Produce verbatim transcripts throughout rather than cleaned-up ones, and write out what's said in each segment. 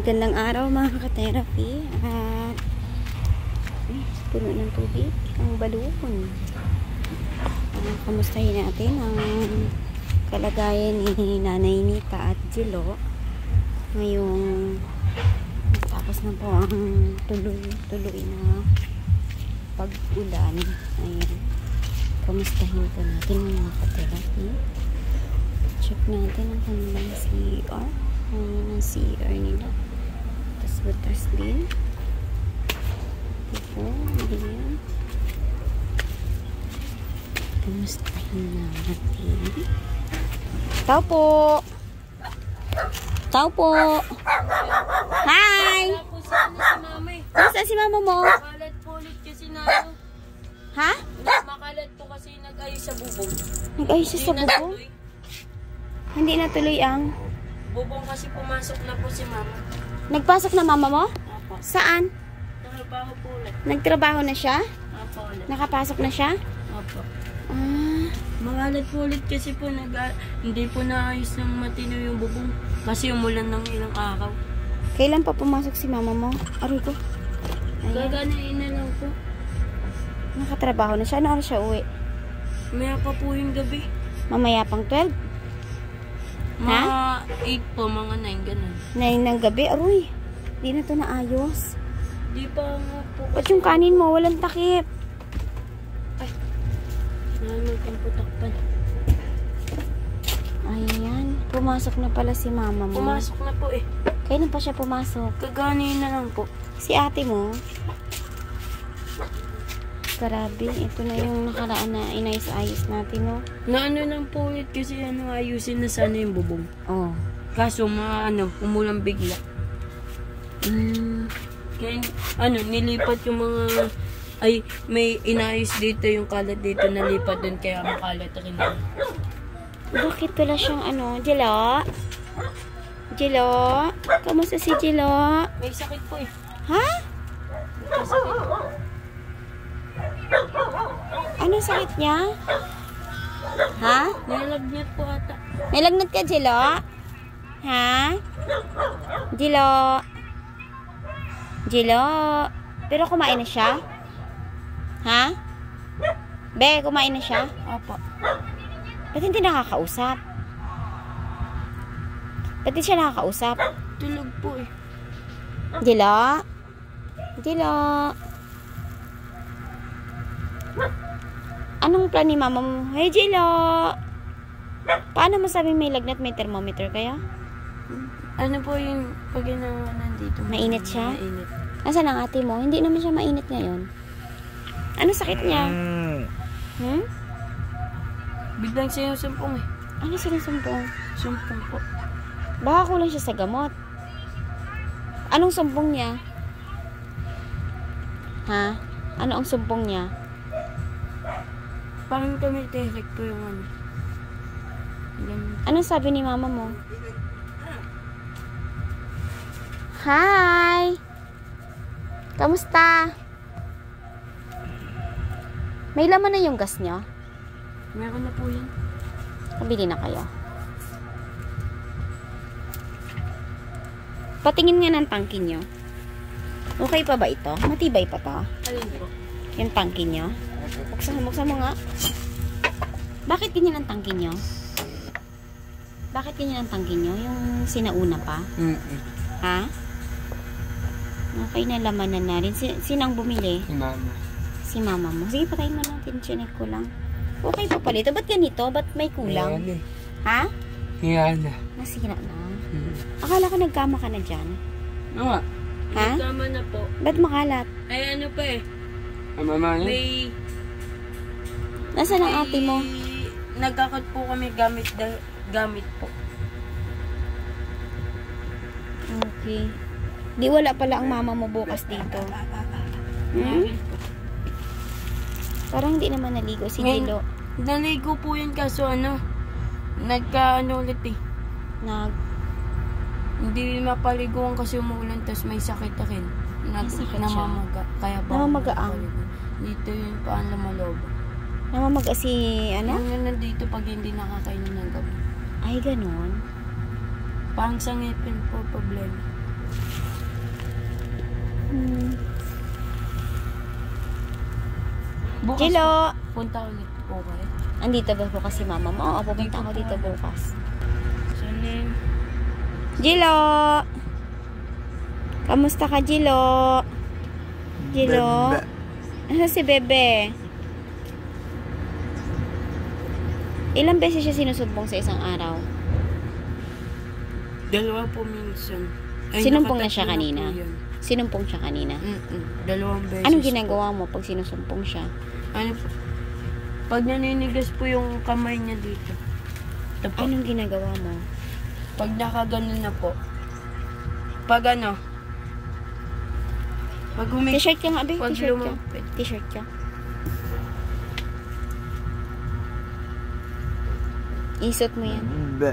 Magandang araw mga ka-therapy. At eh, puno ng tubig ang balukon. Uh, kamustahin natin ang kalagayan ni Nanay Nita at Jilo ngayong tapos na po ang tuloy-tuloy na pag-ulan. Ayan, kamustahin po natin mga ka-therapy. Check natin ang kanilang C R. Ang C R nila. Tapos butas din. Ito, hindi yan. Kamustahin natin. Tao po! Tao po! Hi! Nasa si mama mo? Makalat po ulit kasi na ano. Ha? Makalat po kasi nag-ayos sa bubong. Nag-ayos siya sa bubong? Hindi natuloy ang... Bubong kasi pumasok na po si mama. Nagpasok na mama mo? Apo. Saan? Nagtrabaho po ulit. Nagtrabaho na siya? Apo ulit. Nakapasok na siya? Apo. Ah, Makalat po ulit kasi po nag hindi po naayos ng matino yung bubong. Kasi umulan ng ilang araw. kailan pa pumasok si mama mo? Aray ko. Ayan. Gaganain na lang po. Nakatrabaho na siya. Ano oras siya uwi? Maya pa po yung gabi. Mamaya pang twelve? Mga eight po, mga nine, ganun. nine ng gabi? Aroy, di na to naayos. Di pa nga po. Ba't yung kanin mo? Walang takip. Ay, namin kang putakpan. Ayan, pumasok na pala si mama mo. Pumasok na po eh. Kailan pa siya pumasok? Kaganin na lang po. Si ate mo? Grabe, ito na yung nakaraan na inayos-ayos natin, no? Na ano lang po ulit kasi ano, ayusin na sana yung bubong. Oh. Kaso mga ano, umulang bigla. Mm. Kaya ano, nilipat yung mga, ay may inayos dito yung kalat dito, nalipat dun kaya makalat rin. Bakit wala siyang ano? Jilo? Jilo? Kamusta si Jilo? May sakit po eh. Ha? May sakit. Ano sakit niya? Ha? Nilagnat po ata. Nilagnat ka, Jilo? Ha? Jilo? Jilo? Pero kumain na siya? Ha? Be, kumain na siya? Apa. Ba't hindi nakakausap? Ba't hindi siya nakakausap? Tulog po eh. Jilo? Jilo? Anong plan ni mama mo? Hey, Jilo! Paano masabi may lagnat, may thermometer kaya? Ano po yung pag ginawa nandito? Mainit siya? Mainit. Nasaan ang ate mo? Hindi naman siya mainit ngayon. Ano sakit niya? Hmm? Biglang sinusumpong eh. Ano sinusumpong? Sumpong po. Baka kulang siya sa gamot. Anong sumpong niya? Ha? Ano ang sumpong niya? Parang tumitirek po yung ano. Ganun. Anong sabi ni mama mo? Hi! Kamusta? May laman na yung gas niyo? Meron na po yan. Pabili na kayo. Patingin nga ng tangki niyo. Okay pa ba ito? Matibay pa to? Alin po? Yung tangki niyo? Buksan mo, buksan mo nga. Bakit ganyan ang tangki niyo? Bakit ganyan ang tangki niyo? Yung sinauna pa? Mm-mm. Ha? Okay na laman na na rin. Si, sinang bumili? Si mama. Si mama mo. Sige, patayin mo natin. Chinek ko lang. Okay pa pala ito. Ba't ganito? Ba't may kulang? Yan eh. Ha? Yan na. Nasira na. Hmm. Akala ko nagkama ka na dyan. Ano nga? Ha? Tama na po. Ba't makalat? Ay ano pa eh. Ang mama niya? May... Nasaan ang ate mo? Nagkakot po kami gamit da, gamit po. Okay. Di wala pala ang mama mo bukas dito. Hmm? Parang hindi naman naligo si Ngayon, Jilo. Naligo po yun kaso ano, nagka ano ulit eh. Nag... Hindi mapaliguan kasi umuulan tapos may sakit na rin. Nag, May sakit siya? namamaga. Kaya ba Namamaga ang? dito yung paan lumaloob. Namamaga si ano? Yung nandito pag hindi nakakainin ng gabi. Ay, ganun. Parang sa ngipin po problema. Hmm. Bukas Jilo! po, punta ulit po kayo. Andito ba po kasi mama mo? Oo, pupunta ako dito bukas. Sana Jilo! Kamusta ka, Jilo? Jilo? Ano si Bebe? Ilang beses siya sinusumbong sa isang araw? dalawa po minsan. Ay, Sinumpong na siya nakatatlo kanina? po yun. Sinumpong siya kanina? Mm-mm. Dalawang beses. Anong ginagawa mo pag sinusumpong siya? Ano po? Pag naninigas po yung kamay niya dito. Ito po. Anong ginagawa mo? Pag nakaganon na po. Pag ano? Pag humig... T-shirt ka nga, Abe. Pag T-shirt ka. lumapit. T-shirt ka. Isot mo yan.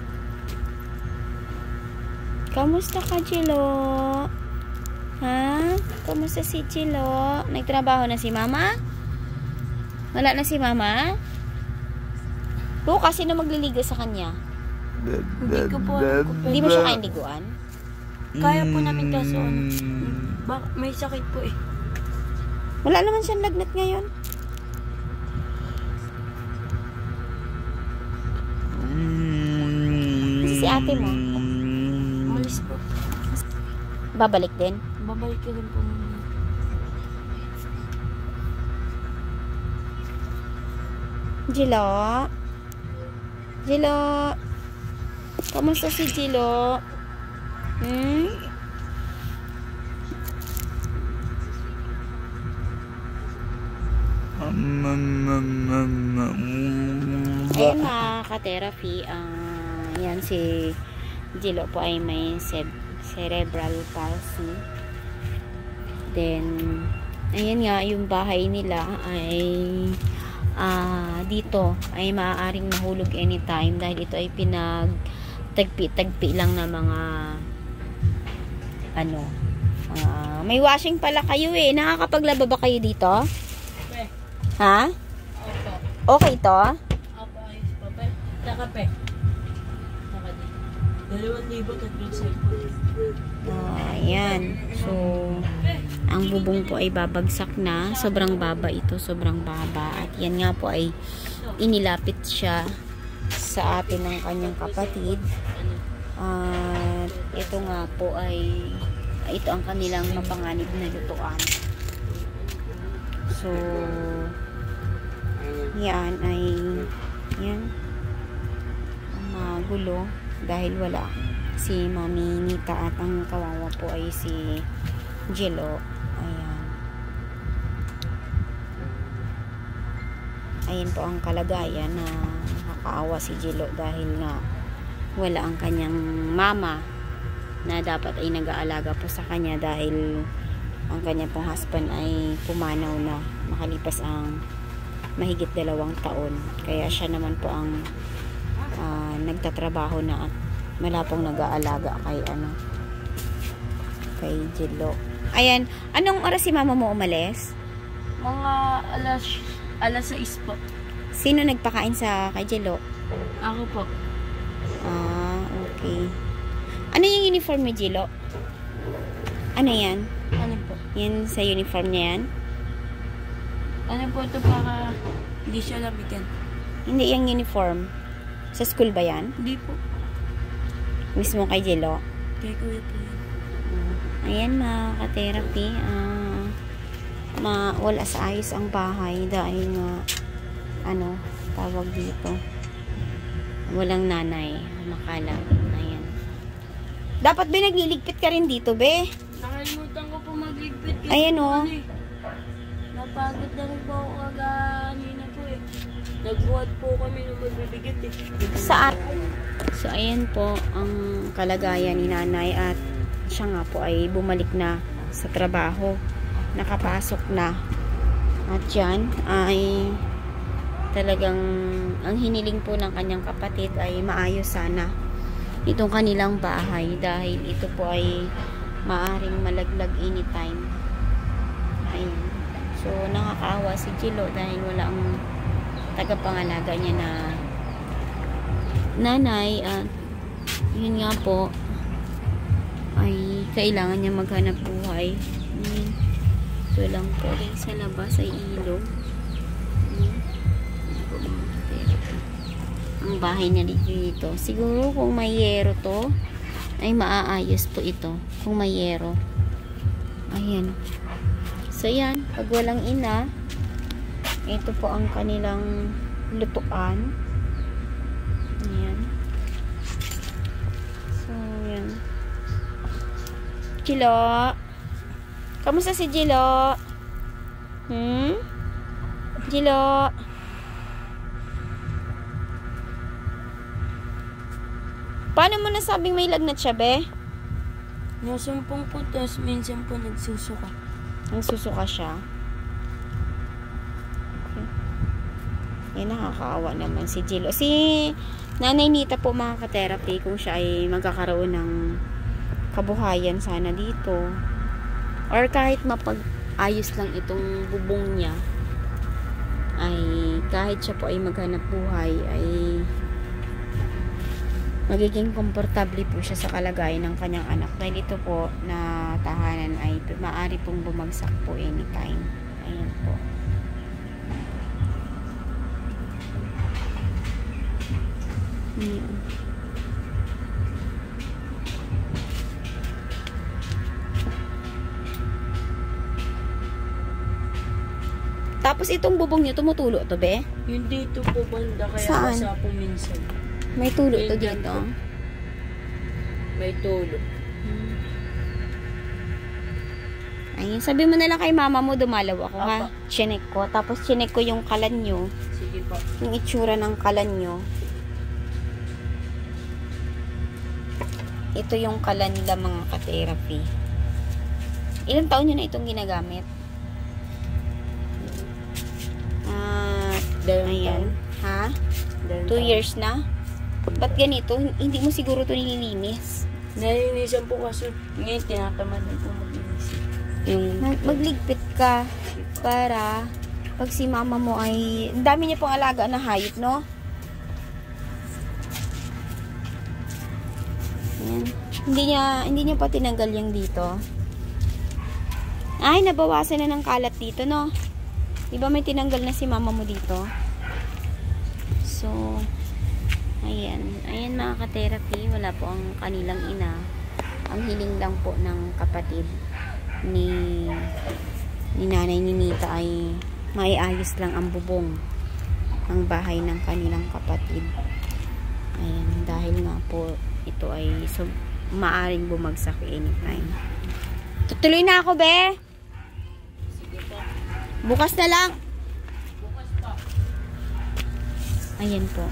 Kamusta ka, Jilo? Ha? Kamusta si Jilo? Nagtrabaho na si Mama? Wala na si Mama? Bukas, sino magliligo sa kanya? Hindi ko po alam kung Hindi mo siya kayang liguan? Kaya po namin kaso ano. Bak may sakit po eh. Wala naman siyang lagnat ngayon. Si ate mo, Umalis po. babalik din. Babalik ka rin po muna. Jilo? Jilo? Kamusta si Jilo? Hmm? Ayun mga ka-therapy, ah, yan si Jilo po ay may ce- cerebral palsy. Then, ayun nga, yung bahay nila ay ah, dito ay maaaring mahulog anytime dahil ito ay pinagtagpi-tagpi lang na mga ano, ah, may washing pala kayo eh. Nakakapaglaba ba kayo dito? Pe. Ha? Opo. Okay to? Opo, ayos po. Pe. Taka pe. Taka di. Dalawang libo tatlong cellphone. Ah, ayan. So, ang bubong po ay babagsak na. Sobrang baba ito. Sobrang baba. At yan nga po ay inilapit siya sa atin ng kanyang kapatid. At ito nga po ay ito ang kanilang mapanganib na lutuan. So, yan ay yan magulo dahil wala si Mami Nita at ang kawawa po ay si Jilo. Ayan. Ayan po ang kalagayan na nakakaawa si Jilo dahil nga wala ang kanyang mama na dapat ay nag-aalaga po sa kanya dahil ang kanya pong husband ay pumanaw na makalipas ang mahigit dalawang taon. Kaya siya naman po ang uh, nagtatrabaho na at wala pong nag-aalaga kay ano kay Jilo. Ayan, anong oras si mama mo umalis? Mga alas alas sais po. Sino nagpakain sa kay Jilo? Ako po. Ah, okay. Ano yung uniform ni Jilo? Ano yan? Ano po? Yan sa uniform niya yan? Ano po ito para hindi siya lamigan? Hindi yung uniform. Sa school ba yan? Hindi po. Mismo kay Jilo? Kay kuya po yan. Ayan mga ka-therapy. Ah, ma wala sa ayos ang bahay dahil nga ano, tawag dito. Walang nanay. Makalang. Ayan. Dapat ba nagliligpit ka rin dito, be? Nakalimutan ko po magligpit. kasi Ayan, po oh. ano eh. Napagod na rin po ako kaganina po eh. Nagbuhat po kami ng magbibigit eh. Saan? So, ayan po ang kalagayan ni nanay at siya nga po ay bumalik na sa trabaho. Nakapasok na. At yan ay talagang ang hiniling po ng kanyang kapatid ay maayos sana itong kanilang bahay dahil ito po ay maaring malaglag anytime. Ayun. So, nakakaawa si Jilo dahil wala ang tagapangalaga niya na nanay at yun nga po ay kailangan niya maghanap buhay. Ayun. Dito lang po rin sa labas ay ilog. Hmm. Ang bahay niya dito. Siguro kung may yero to, ay maaayos po ito. Kung may yero. Ayan. So yan, pag walang ina, ito po ang kanilang lutuan. Ayan. So, yan. Jilo. Kamusta si Jilo? Hmm? Jilo. Paano mo nasabing may lagnat siya, be? Nasumpong po, tapos minsan po nagsusuka. Nagsusuka siya. Eh, nakakaawa naman si Jilo. Si Nanay Nita po, mga ka-therapy, kung siya ay magkakaroon ng kabuhayan sana dito. Or kahit mapag-ayos lang itong bubong niya, ay kahit siya po ay maghanap buhay, ay magiging komportable po siya sa kalagayan ng kanyang anak. Dahil ito po na tahanan ay maaari pong bumagsak po anytime. Ayan po. Ayan. Tapos itong bubong niyo tumutulo to, be? Yung dito po banda, kaya Saan? basa po minsan. May tulo to Yung dito. dyan. May tulo. Hmm. Ayun, sabi mo na lang kay mama mo, dumalaw ako, ha? Apa. Chinek ko. Tapos chinek ko yung kalan nyo. Sige po. Yung itsura ng kalan nyo. Ito yung kalan nila, mga ka-therapy. Ilang taon nyo na itong ginagamit? Ah, Dalawang ayan. taon. Ha? Dalawang Two taon. years na? Ba't ganito? Hindi mo siguro ito nililinis. Nalinisan po kasi ngayon tinatamad na po maglinis. Yung Mag- Magligpit ka para pag si mama mo ay ang dami niya pong alaga na hayop, no? Ayan. Hindi niya hindi niya pa tinanggal yung dito. Ay, nabawasan na ng kalat dito, no? Diba may tinanggal na si mama mo dito? So, ayan. Ayan, mga ka-therapy. Wala po ang kanilang ina. Ang hiling lang po ng kapatid ni ni nanay ni Nita ay maiayos lang ang bubong ang bahay ng kanilang kapatid. Ayan, dahil nga po ito ay so, maaring bumagsak anytime. Tutuloy na ako, be. sige po. Bukas na lang. Bukas po. Ayan po.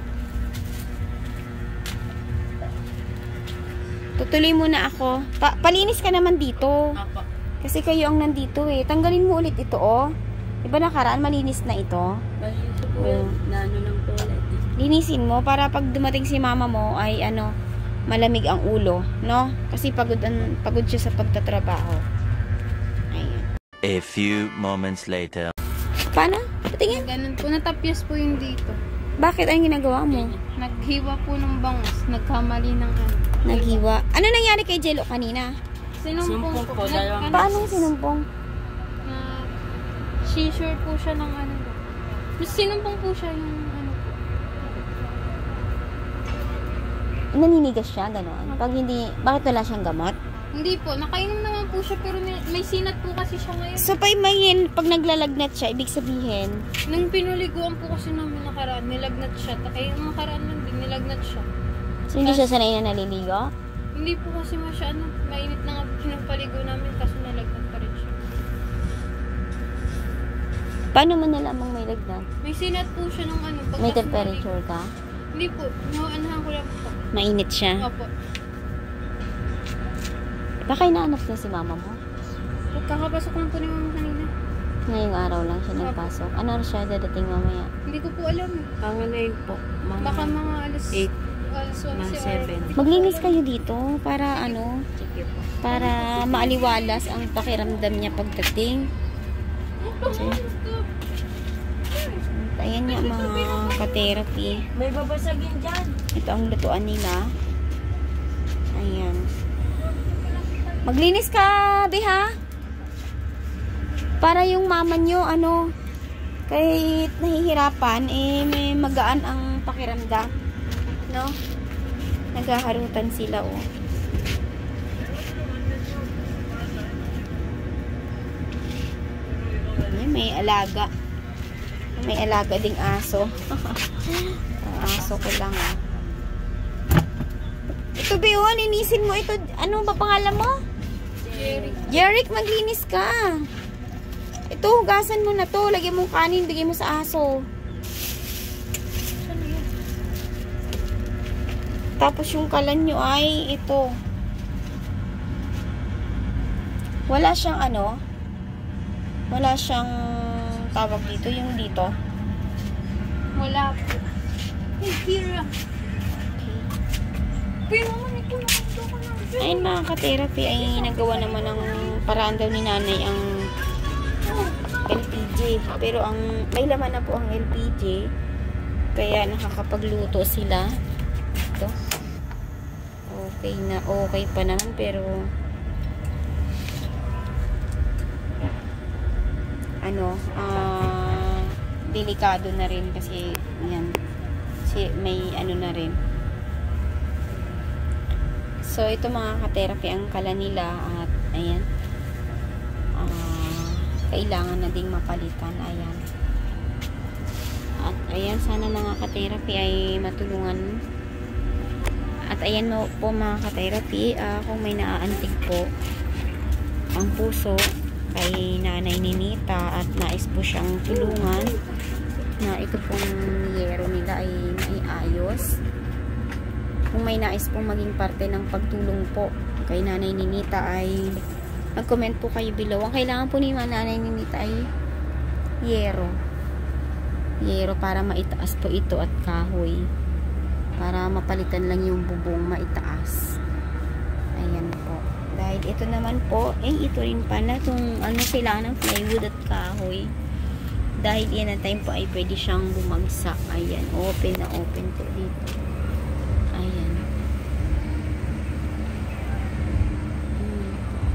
Tutuloy muna ako. Pa palinis ka naman dito. Apa. Kasi kayo ang nandito eh. Tanggalin mo ulit ito, oh. Diba nakaraan, malinis na ito? Malinis po Oo. yan. Naano lang po ulit. Linisin mo para pag dumating si mama mo ay ano, malamig ang ulo, no? Kasi pagod, ang, pagod siya sa pagtatrabaho. Ayan. A few moments later. Paano? Patingin. Ganun po, natapyas po yung dito. Bakit? Anong ginagawa mo? Naghiwa po ng bangus, nagkamali ng ano. Naghiwa. Ano nangyari kay Jello kanina? Sinumpong Sinumpong po. po, dalawang Nag- Paano sinumpong? Na, seizure po siya ng ano. Mas sinumpong po siya yung ano po. Naninigas siya, gano'n? Pag hindi, bakit wala siyang gamot? Hindi po, nakainom naman po siya pero may, may sinat po kasi siya ngayon. So, pag, may, pag naglalagnat siya, ibig sabihin, Nung pinuliguan po kasi namin nakaraan, nilagnat siya. Takay yung nakaraan lang din, nilagnat siya. so hindi siya sanay na naliligo? Hindi po kasi masya, ano, mainit na nga po pinapaligo namin kaso nalagnat pa rin siya. Paano mo nalamang may lagnat? May sinat po siya nung ano. May pagkas temperature ka? naligo. Hindi po, naanahan ko lang po. Mainit siya? Opo. Baka inaanap na si mama mo? Kakapasok lang po ni mama kanina. Ngayong araw lang siya nagpasok. Ano oras siya dadating mamaya? Hindi ko po alam eh. Ang ano yun po. Mga Baka mga alas eight. alas Mga onse or- seven. Maglinis kayo dito para ano, Sige po. para maaliwalas ang pakiramdam niya pagdating. Ayan niya mga ka-therapy. May babasagin dyan. Ito ang lutuan nila. Ayan. Maglinis ka, be ha? Para yung mama nyo, ano, kahit nahihirapan, eh, may magaan ang pakiramdam. No? Naghaharutan sila, oh. Ay, may alaga. May alaga ding aso. Ang aso ko lang, ah. Ito, Beo, linisin mo ito. Ano ba pangalan mo? Jerry. Jeric, maglinis ka. Ito, hugasan mo na to. Lagyan mo kanin, bigay mo sa aso. Tapos yung kalan nyo ay ito. Wala siyang ano. Wala siyang tawag dito. Yung dito. Wala po. Hey, Kira. Pero mami ko nakakita ko na. Ayun, mga ka-therapy ay nagawa naman ng paraan daw ni nanay ang L P G. Pero ang may laman na po ang L P G. Kaya nakakapagluto sila. Ito. Okay na. Okay pa naman. Pero ano, ah, delikado na rin kasi yan. Kasi may ano na rin. So, ito mga ka-therapy ang kala nila at ayan. Uh, kailangan na ding mapalitan. Ayan. At ayan, sana mga ka-therapy ay matulungan. At ayan mo po mga ka-therapy, uh, kung may naaantig po ang puso kay Nanay Ninita at nais po siyang tulungan na ito pong yero nila ay maiayos. Kung may nais pong maging parte ng pagtulong po kay Nanay Ninita ay mag-comment po kayo below. Ang kailangan po ni Nanay Ninita ay yero. Yero para maitaas po ito at kahoy. Para mapalitan lang yung bubong maitaas. Ayan po. Dahil ito naman po, eh ito rin pala itong ano kailangan ng plywood at kahoy. Dahil yan ang time po ay pwede siyang bumagsak. Ayan. Open na open po dito. Ayan. Hmm.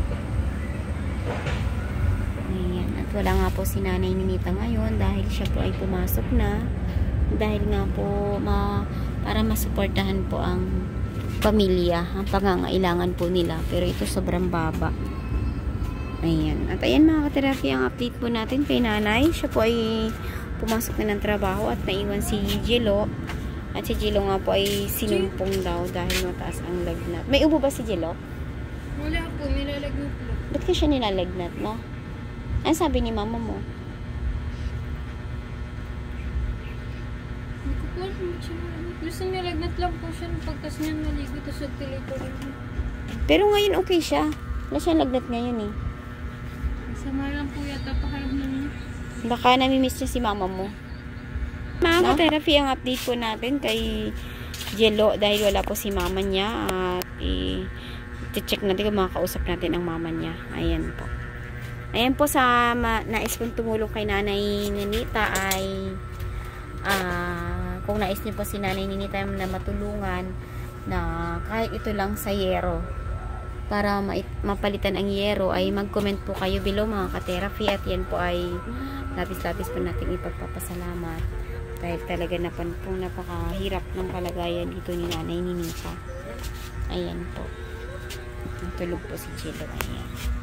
Ayan. At wala nga po si Nanay Ninita ngayon dahil siya po ay pumasok na. Dahil nga po ma, para masuportahan po ang pamilya, ang pangangailangan po nila. Pero ito sobrang baba. Ayan. At ayan mga ka-therapy, ang update po natin kay Nanay. Siya po ay pumasok na ng trabaho at naiwan si Jello. At si Jello nga po ay sinumpong daw dahil mataas ang lagnat. May ubo ba si Jello? Wala po, nilalagnat po. Ba't ka siya nilalagnat, no? Ano sabi ni mama mo? Hindi ko po alam siya. Gusto nilalagnat lang po siya pagkas niya naligo ito sa telepono. Pero ngayon okay siya. Wala siyang lagnat ngayon eh. Sama lang po yata pakaramdam niya. Baka namimiss niya si mama mo. Mga ka-therapy, ang update po natin kay Jello dahil wala po si mama niya at i-check natin kung makakausap natin ang mama niya. Ayan po. Ayan po sa nais kong tumulong kay Nanay Ninita ay uh, kung nais niyo po si Nanay Ninita na matulungan na kahit ito lang sa yero para mapalitan ang yero ay mag-comment po kayo below mga ka-therapy at yan po ay labis-labis po natin ipagpapasalamat. Dahil talaga na po napakahirap ng kalagayan dito ni Nanay Ninita. Ayan po. Natulog po si Jello. Ayan.